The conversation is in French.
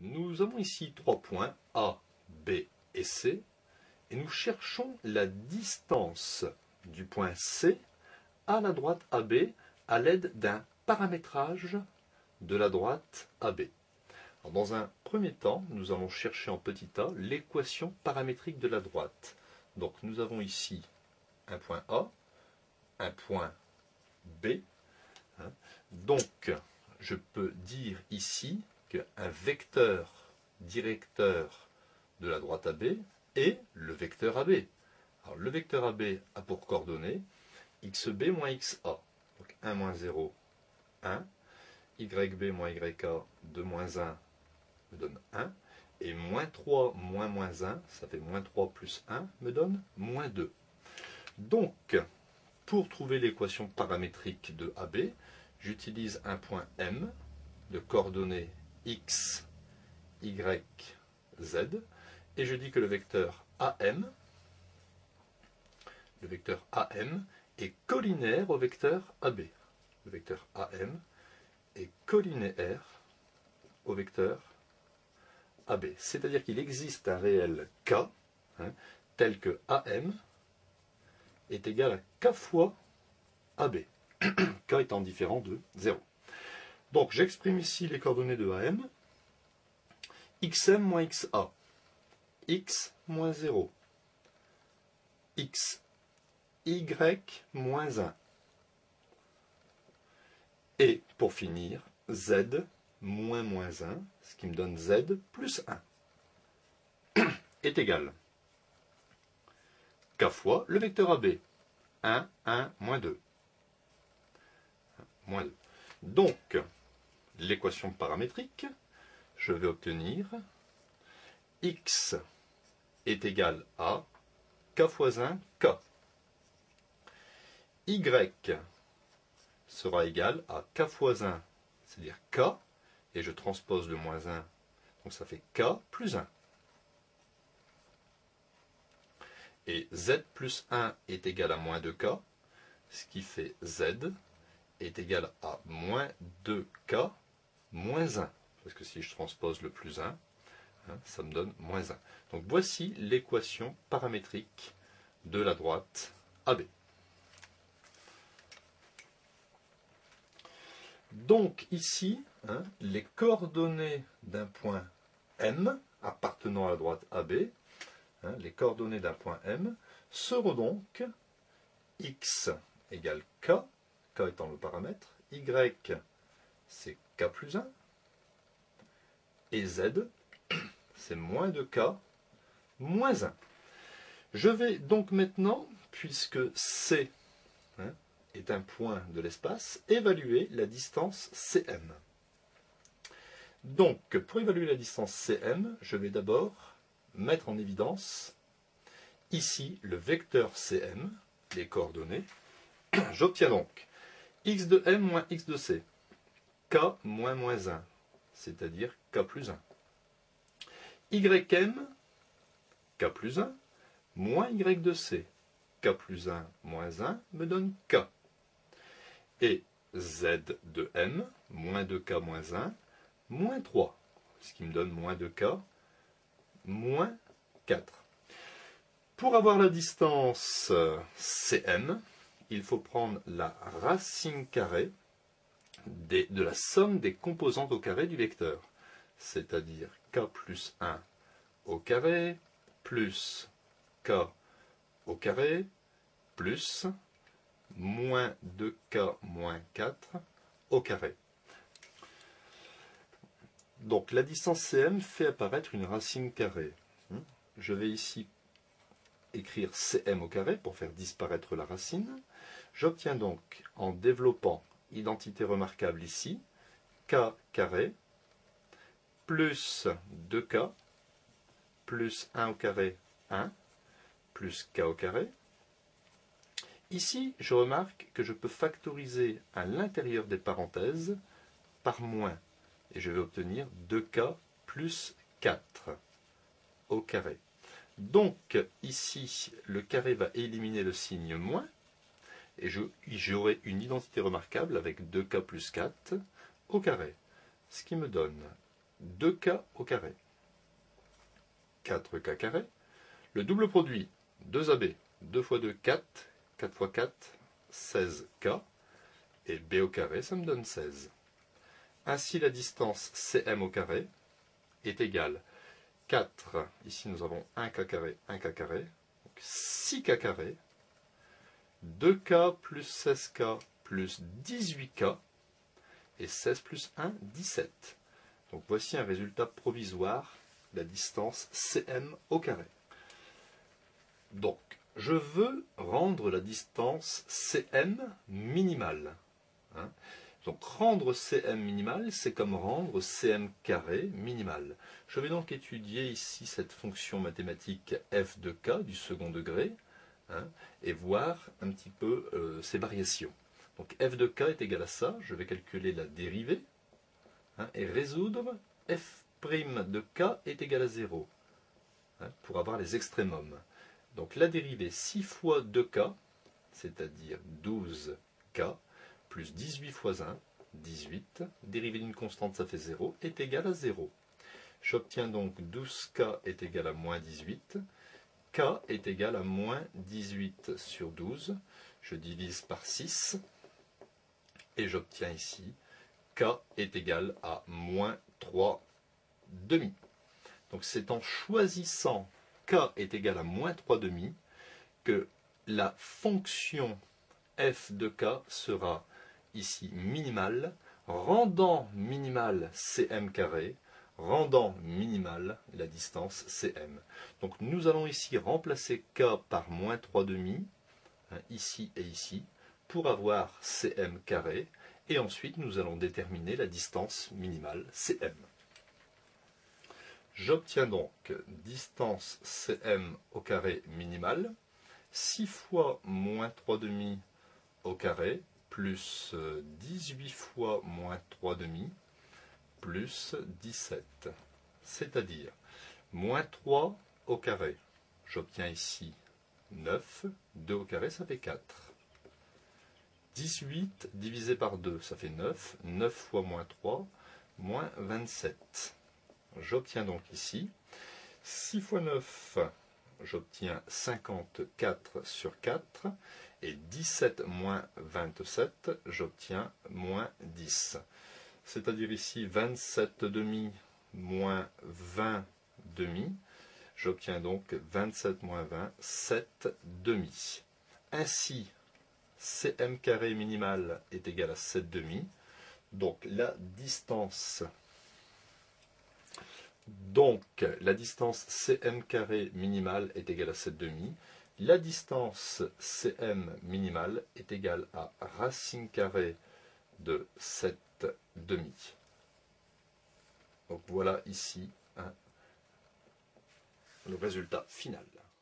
Nous avons ici 3 points A, B et C, et nous cherchons la distance du point C à la droite AB à l'aide d'un paramétrage de la droite AB. Alors, dans un premier temps, nous allons chercher en petit a l'équation paramétrique de la droite. Donc nous avons ici un point A, un point B. Donc je peux dire ici qu'un vecteur directeur de la droite AB est le vecteur AB. Alors, le vecteur AB a pour coordonnées xb moins xa. Donc 1 moins 0, 1. YB moins YA, 2 moins 1 me donne 1. Et moins 3 moins 1, ça fait moins 3 plus 1, me donne moins 2. Donc, pour trouver l'équation paramétrique de AB, j'utilise un point M de coordonnées x, y, z, et je dis que le vecteur AM est collinaire au vecteur AB. Le vecteur AM est collinaire au vecteur AB. C'est-à-dire qu'il existe un réel K, tel que AM est égal à K fois AB. K étant différent de 0. Donc j'exprime ici les coordonnées de AM. xm moins xa. X moins 0. X. Y moins 1. Et pour finir, Z moins 1, ce qui me donne Z plus 1, est égal K fois le vecteur AB. 1, 1, moins 2. Moins 2. Donc, l'équation paramétrique, je vais obtenir X est égal à K fois 1, K. Y sera égal à K fois 1, c'est-à-dire K, et je transpose le moins 1, donc ça fait K plus 1. Et Z plus 1 est égal à moins 2K, ce qui fait Z est égal à moins 2K moins 1. Parce que si je transpose le plus 1, ça me donne moins 1. Donc voici l'équation paramétrique de la droite AB. Donc ici, les coordonnées d'un point M appartenant à la droite AB, les coordonnées d'un point M, seront donc x égale k, k étant le paramètre, y c'est k plus 1, et z c'est moins 2k moins 1. Je vais donc maintenant, puisque C est un point de l'espace, évaluer la distance CM. Donc, pour évaluer la distance CM, je vais d'abord mettre en évidence ici le vecteur CM, les coordonnées. J'obtiens donc x de M moins x de C, k moins moins 1, c'est-à-dire k plus 1. ym, k plus 1, moins y de C, k plus 1 moins 1 me donne k. Et z de M, moins 2k moins 1, moins 3, ce qui me donne moins 2k, moins 4. Pour avoir la distance CM, il faut prendre la racine carrée de la somme des composantes au carré du vecteur, c'est-à-dire k plus 1 au carré, plus k au carré, plus moins 2k moins 4 au carré. Donc la distance CM fait apparaître une racine carrée. Je vais ici écrire CM au carré pour faire disparaître la racine. J'obtiens donc, en développant identité remarquable ici, k carré plus 2k plus 1 au carré 1 plus k au carré. Ici, je remarque que je peux factoriser à l'intérieur des parenthèses par moins. Et je vais obtenir 2k plus 4 au carré. Donc, ici, le carré va éliminer le signe moins. Et j'aurai une identité remarquable avec 2k plus 4 au carré. Ce qui me donne 2k au carré. 4k carré. Le double produit, 2ab, 2 fois 2, 4, 4 fois 4, 16k. Et b au carré, ça me donne 16. Ainsi, la distance cm au carré est égale 4, ici nous avons 1k carré, 1k carré, donc 6k carré, 2k plus 16k plus 18k, et 16 plus 1, 17. Donc voici un résultat provisoire, la distance cm au carré. Donc, je veux rendre la distance cm minimale. Hein. Donc rendre cm minimal, c'est comme rendre cm carré minimal. Je vais donc étudier ici cette fonction mathématique f de k du second degré, hein, et voir un petit peu ses variations. Donc f de k est égal à ça, je vais calculer la dérivée, hein, et résoudre f' de k est égal à 0, hein, pour avoir les extrémums. Donc la dérivée 6 fois 2k, c'est-à-dire 12k, plus 18 fois 1, 18, dérivée d'une constante, ça fait 0, est égal à 0. J'obtiens donc 12k est égal à moins 18, k est égal à moins 18 sur 12, je divise par 6, et j'obtiens ici k est égal à moins 3 demi. Donc c'est en choisissant k est égal à moins 3 demi que la fonction f de k sera ici minimale, rendant minimale cm carré, rendant minimale la distance cm. Donc nous allons ici remplacer k par moins 3 demi, hein, ici et ici, pour avoir cm carré, et ensuite nous allons déterminer la distance minimale cm. J'obtiens donc distance cm au carré minimale, 6 fois moins 3 demi au carré, plus 18 fois moins 3 demi, plus 17. C'est-à-dire, moins 3 au carré, j'obtiens ici 9, 2 au carré, ça fait 4. 18 divisé par 2, ça fait 9, 9 fois moins 3, moins 27. J'obtiens donc ici 6 fois 9, j'obtiens 54 sur 4, et 17 moins 27, j'obtiens moins 10. C'est-à-dire ici 27 demi moins 20 demi, j'obtiens donc 27 moins 20, 7 demi. Ainsi, cm carré minimal est égal à 7 demi, donc la distance cm carré minimale est égale à 7 demi. La distance cm minimale est égale à racine carrée de 7 demi. Donc voilà ici, hein, le résultat final.